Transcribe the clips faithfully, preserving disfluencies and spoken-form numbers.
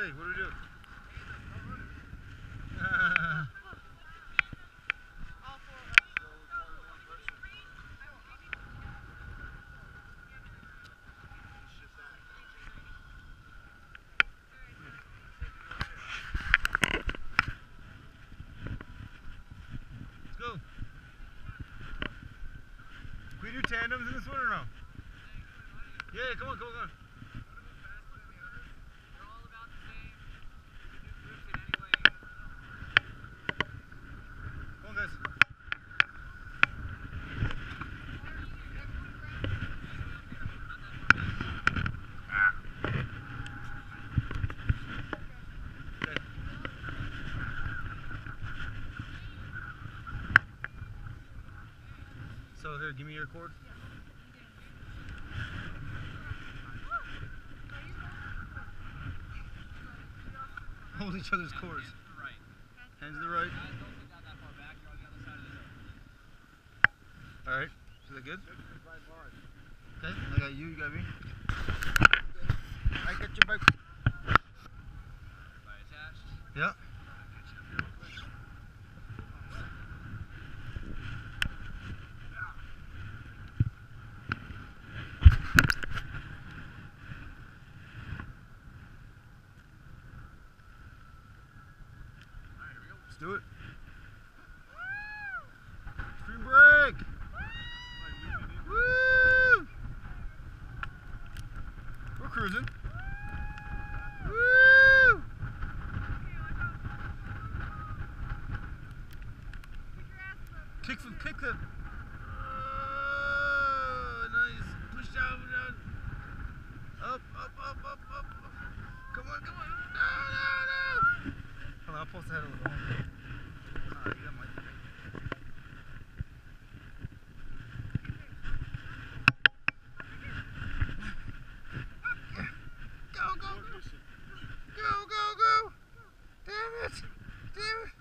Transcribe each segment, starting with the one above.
Okay, what do we do? Let's go. Can we do tandems in this one or no? Yeah, come on, come on, come on. Come on, guys. Ah. Okay. So here, give me your cord. Hold each other's cords. Hands to the right. Alright, is that good? Okay, I got you, you got me. I got your bike. Yeah. Let's do it. Free break. Woo! We're cruising. Woo! Kick flip, kick flip. Oh, nice. Push down, down. Up, up, up, up, up. Come on, come on. No, no, no. Hold on, I'll post ahead a little. Ah, you got my thing. Go, go, go. Go, go, go. Damn it. Damn it.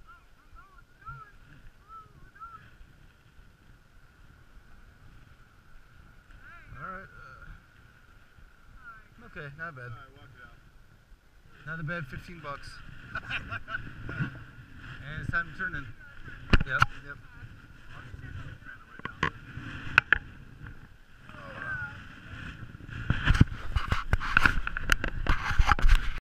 Alright. Uh, okay, not bad. Not a bad fifteen bucks. And it's time to turn in. Yep, yep.